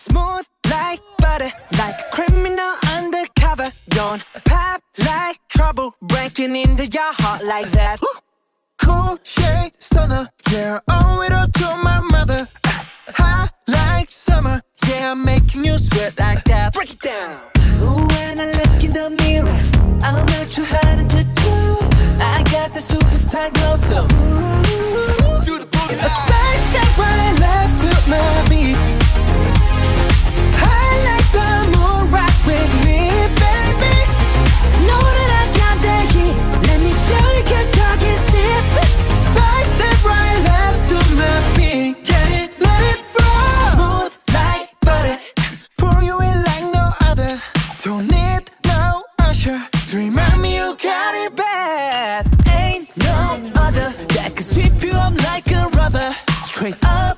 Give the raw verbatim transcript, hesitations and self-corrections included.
Smooth like butter, like a criminal undercover. Don't pop like trouble, breaking into your heart like that. Cool shade stunner, yeah, owe it all to my mother. Hot like summer, yeah, I'm making you sweat like that. Break it down. Ooh, when I look in the mirror, I'm not too hard to do. I got the superstar glow, so ooh, Do the booty a side step right left to my beat. I like the moon, rock with me, baby. Know that I got that heat. Let me show you, 'cause talk is cheap. Side step right left to my beat. Get it, let it roll. Smooth like butter, Pour you in like no other. Don't need no usher to remind me you got it bad. ain't no other that can sweep you up like a rubber. Straight up